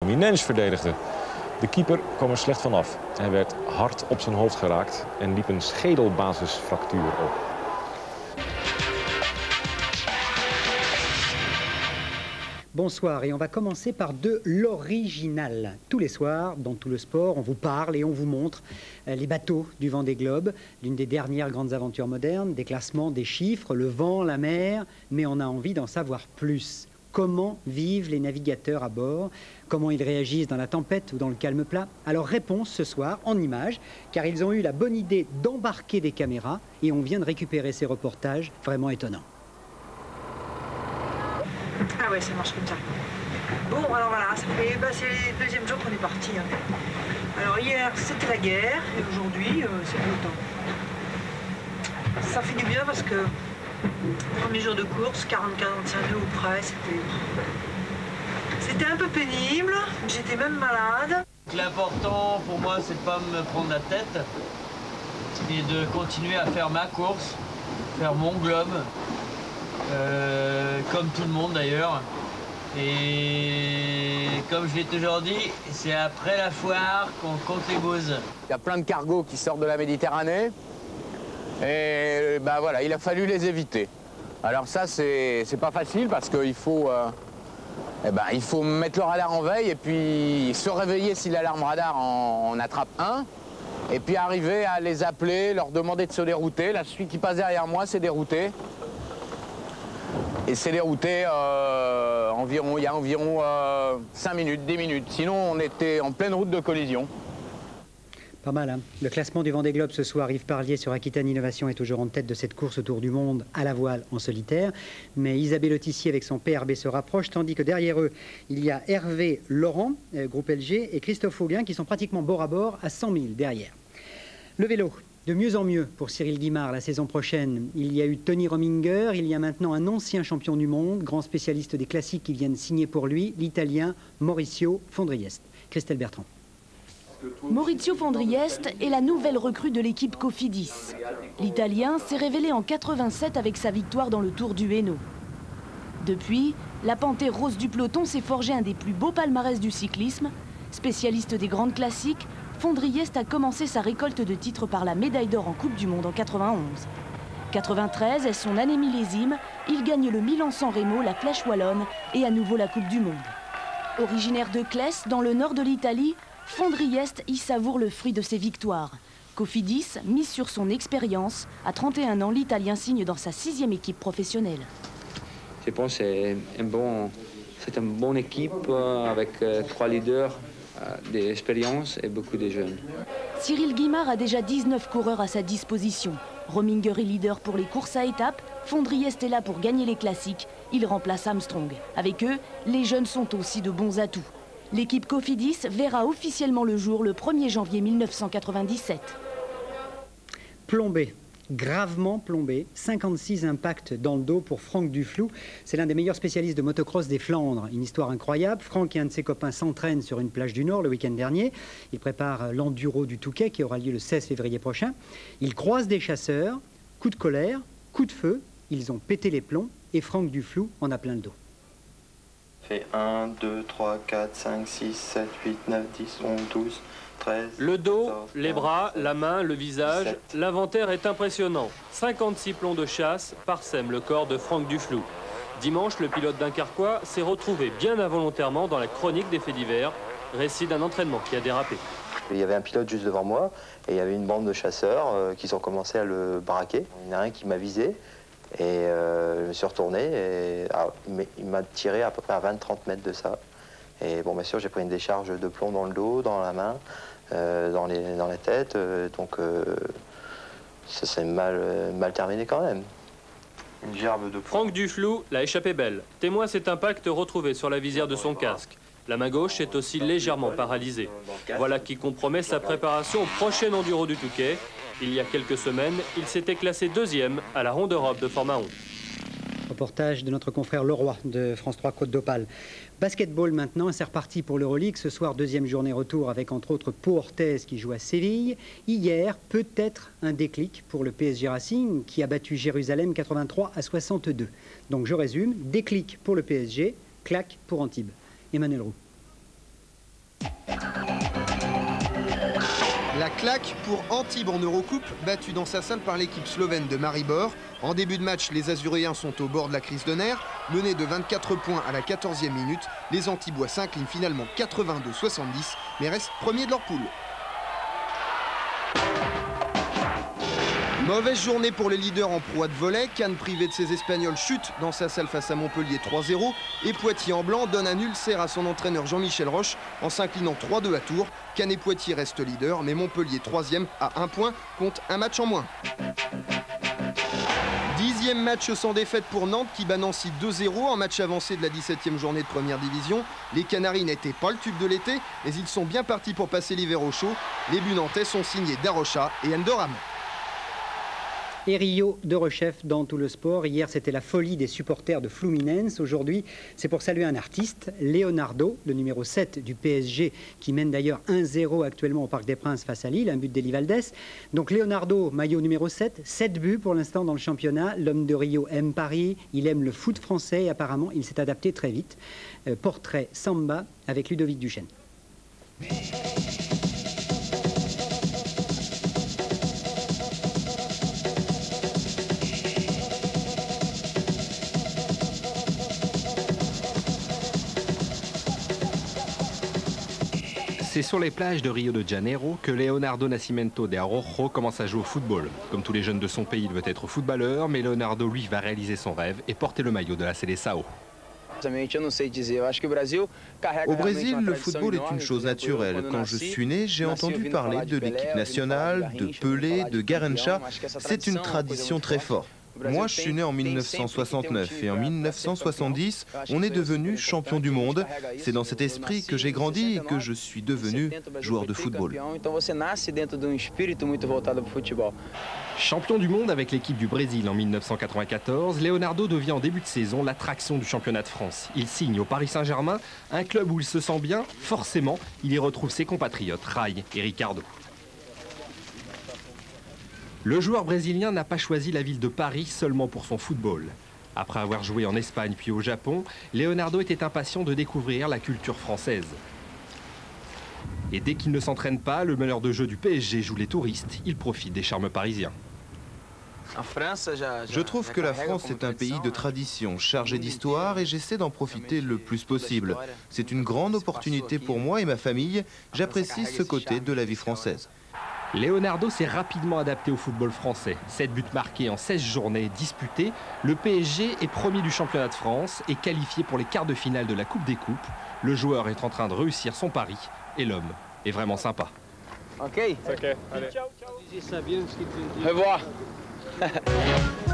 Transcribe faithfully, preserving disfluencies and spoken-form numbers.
Minensch verdedigde. De keeper kwam er slecht vanaf. Hij werd hard op zijn hoofd geraakt en liep een schedelbasisfractuur op. Bonsoir, et on va commencer par de l'original. Tous les soirs, dans tout le sport, on vous parle et on vous montre les bateaux du Vendée Globe, l'une des dernières grandes aventures modernes, des classements, des chiffres, le vent, la mer, mais on a envie d'en savoir plus. Comment vivent les navigateurs à bord? Comment ils réagissent dans la tempête ou dans le calme plat? Alors réponse ce soir en images, car ils ont eu la bonne idée d'embarquer des caméras et on vient de récupérer ces reportages vraiment étonnants. Ah ouais, ça marche comme ça. Bon, alors voilà, ça fait, bah, c'est le deuxième jour qu'on est parti. Hein. Alors hier, c'était la guerre, et aujourd'hui, euh, c'est le temps. Ça fait du bien parce que premier jour de course, quarante à quarante-cinq nœuds ou près, c'était... C'était un peu pénible, j'étais même malade. L'important pour moi, c'est de ne pas me prendre la tête et de continuer à faire ma course, faire mon globe. Euh, comme tout le monde d'ailleurs. Et comme je l'ai toujours dit, c'est après la foire qu'on compte les bouses. Il y a plein de cargos qui sortent de la Méditerranée. Et ben voilà, il a fallu les éviter. Alors ça, c'est pas facile parce qu'il faut, euh, eh ben, il faut mettre le radar en veille et puis se réveiller si l'alarme radar en, en attrape un. Et puis arriver à les appeler, leur demander de se dérouter. Là, celui qui passe derrière moi, c'est dérouté. Et c'est dérouté euh, environ, il y a environ euh, cinq minutes, dix minutes. Sinon, on était en pleine route de collision. Pas mal, hein? Le classement du Vendée Globe ce soir, Yves Parlier sur Aquitaine Innovation est toujours en tête de cette course autour du monde à la voile en solitaire. Mais Isabelle Autissier avec son P R B se rapproche, tandis que derrière eux, il y a Hervé Laurent, euh, groupe L G, et Christophe Auguin qui sont pratiquement bord à bord à cent mille derrière. Le vélo. De mieux en mieux pour Cyril Guimard la saison prochaine. Il y a eu Tony Rominger, il y a maintenant un ancien champion du monde, grand spécialiste des classiques qui viennent signer pour lui, l'Italien Maurizio Fondriest. Christelle Bertrand. Maurizio Fondriest est la nouvelle recrue de l'équipe Cofidis. L'Italien s'est révélé en quatre-vingt-sept avec sa victoire dans le Tour du Hainaut. Depuis, la panthère rose du peloton s'est forgé un des plus beaux palmarès du cyclisme. Spécialiste des grandes classiques, Fondriest a commencé sa récolte de titres par la médaille d'or en Coupe du Monde en quatre-vingt-onze. quatre-vingt-treize est son année millésime, il gagne le Milan-San Remo, la Flèche Wallonne et à nouveau la Coupe du Monde. Originaire de Clès, dans le nord de l'Italie, Fondriest y savoure le fruit de ses victoires. Cofidis mise sur son expérience. À trente et un ans, l'Italien signe dans sa sixième équipe professionnelle. Je pense que c'est un bon, c'est une bonne équipe avec euh, trois leaders. D'expérience et beaucoup de jeunes. Cyril Guimard a déjà dix-neuf coureurs à sa disposition. Rominger est leader pour les courses à étapes. Fondriest est là pour gagner les classiques. Il remplace Armstrong. Avec eux, les jeunes sont aussi de bons atouts. L'équipe Cofidis verra officiellement le jour le premier janvier mille neuf cent quatre-vingt-dix-sept. Plombé. Gravement plombé, cinquante-six impacts dans le dos pour Franck Duflou. C'est l'un des meilleurs spécialistes de motocross des Flandres. Une histoire incroyable. Franck et un de ses copains s'entraînent sur une plage du Nord le week-end dernier. Ils préparent l'enduro du Touquet qui aura lieu le seize février prochain. Ils croisent des chasseurs, coup de colère, coup de feu. Ils ont pété les plombs et Franck Duflou en a plein le dos. Fait un, deux, trois, quatre, cinq, six, sept, huit, neuf, dix, onze, douze... Le dos, les bras, la main, le visage, l'inventaire est impressionnant. cinquante-six plombs de chasse parsèment le corps de Franck Duflou. Dimanche, le pilote dunkerquois s'est retrouvé bien involontairement dans la chronique des faits divers, récit d'un entraînement qui a dérapé. Il y avait un pilote juste devant moi et il y avait une bande de chasseurs euh, qui ont commencé à le braquer. Il y en a un qui m'a visé et euh, je me suis retourné et ah, il m'a tiré à peu près à vingt à trente mètres de ça. Et bon, bien sûr, j'ai pris une décharge de plomb dans le dos, dans la main, euh, dans, les, dans la tête. Euh, donc, euh, ça s'est mal, euh, mal terminé quand même. Une gerbe de Franck Duflou l'a échappé belle. Témoin cet impact retrouvé sur la visière de son casque. La main gauche est aussi légèrement paralysée. Voilà qui compromet sa préparation au prochain enduro du Touquet. Il y a quelques semaines, il s'était classé deuxième à la Ronde Europe de Formule un. Reportage de notre confrère Leroy de France trois Côte d'Opale. Basketball maintenant, c'est reparti pour l'Euroleague. Ce soir, deuxième journée retour avec entre autres Pau Orthez qui joue à Séville. Hier, peut-être un déclic pour le P S G Racing qui a battu Jérusalem quatre-vingt-trois à soixante-deux. Donc je résume, déclic pour le P S G, claque pour Antibes. Emmanuel Roux. La claque pour Antibes en Eurocoupe, battu dans sa salle par l'équipe slovène de Maribor. En début de match, les Azuréens sont au bord de la crise de nerfs. Menés de vingt-quatre points à la quatorzième minute, les Antibois s'inclinent finalement quatre-vingt-deux à soixante-dix, mais restent premiers de leur poule. Mauvaise journée pour les leaders en Pro A de volley. Cannes, privé de ses Espagnols, chute dans sa salle face à Montpellier trois zéro. Et Poitiers en blanc donne un ulcère à son entraîneur Jean-Michel Roche en s'inclinant trois deux à Tours. Cannes et Poitiers restent leaders, mais Montpellier troisième à un point, compte un match en moins. Dixième match sans défaite pour Nantes qui bat Nancy deux zéro en match avancé de la dix-septième journée de première division. Les Canaries n'étaient pas le tube de l'été, mais ils sont bien partis pour passer l'hiver au chaud. Les buts nantais sont signés Darocha et Endoram. Et Rio de rechef dans tout le sport. Hier, c'était la folie des supporters de Fluminense. Aujourd'hui, c'est pour saluer un artiste, Leonardo, le numéro sept du P S G, qui mène d'ailleurs un zéro actuellement au Parc des Princes face à Lille, un but d'Eli Valdés. Donc Leonardo, maillot numéro sept, sept buts pour l'instant dans le championnat. L'homme de Rio aime Paris, il aime le foot français et apparemment, il s'est adapté très vite. Euh, portrait Samba avec Ludovic Duchesne. C'est sur les plages de Rio de Janeiro que Leonardo Nascimento de Araujo commence à jouer au football. Comme tous les jeunes de son pays, il veut être footballeur, mais Leonardo, lui, va réaliser son rêve et porter le maillot de la Seleção. Au Brésil, le football est une chose naturelle. Quand je suis né, j'ai entendu parler de l'équipe nationale, de Pelé, de Garrincha. C'est une tradition très forte. Moi, je suis né en mille neuf cent soixante-neuf et en mille neuf cent soixante-dix, on est devenu champion du monde. C'est dans cet esprit que j'ai grandi et que je suis devenu joueur de football. Champion du monde avec l'équipe du Brésil en mille neuf cent quatre-vingt-quatorze, Leonardo devient en début de saison l'attraction du championnat de France. Il signe au Paris Saint-Germain, un club où il se sent bien. Forcément, il y retrouve ses compatriotes, Rai et Ricardo. Le joueur brésilien n'a pas choisi la ville de Paris seulement pour son football. Après avoir joué en Espagne puis au Japon, Leonardo était impatient de découvrir la culture française. Et dès qu'il ne s'entraîne pas, le meneur de jeu du P S G joue les touristes. Il profite des charmes parisiens. Je trouve que la France est un pays de tradition, chargé d'histoire et j'essaie d'en profiter le plus possible. C'est une grande opportunité pour moi et ma famille. J'apprécie ce côté de la vie française. Leonardo s'est rapidement adapté au football français. sept buts marqués en seize journées disputées. Le P S G est premier du championnat de France et qualifié pour les quarts de finale de la Coupe des Coupes. Le joueur est en train de réussir son pari et l'homme est vraiment sympa. Ok. Ok, allez. Ciao, ciao. Au revoir.